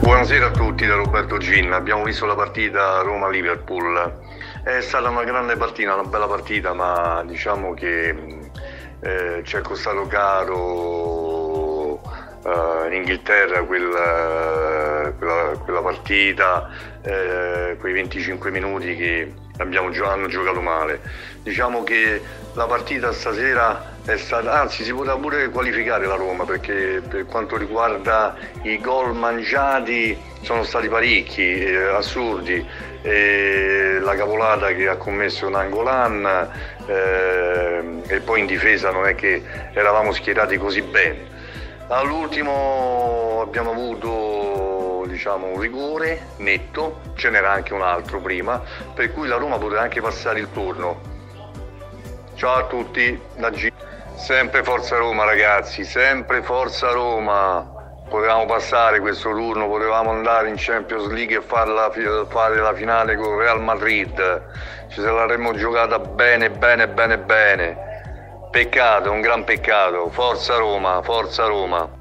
Buonasera a tutti da Roberto Gin. Abbiamo visto la partita Roma-Liverpool. È stata una grande partita, una bella partita, ma diciamo che ci è costato caro in Inghilterra quella partita, quei 25 minuti che hanno giocato male. Diciamo che la partita stasera è stata, anzi si poteva pure qualificare la Roma, perché per quanto riguarda i gol mangiati sono stati parecchi, assurdi, la cavolata che ha commesso Nainggolan, e poi in difesa non è che eravamo schierati così bene. All'ultimo abbiamo avuto, diciamo, un rigore netto, ce n'era anche un altro prima, per cui la Roma poteva anche passare il turno. Ciao a tutti da G. Sempre Forza Roma ragazzi, sempre Forza Roma. Potevamo passare questo turno, potevamo andare in Champions League e fare la finale con Real Madrid. Ci saremmo giocata bene. Peccato, un gran peccato. Forza Roma, Forza Roma.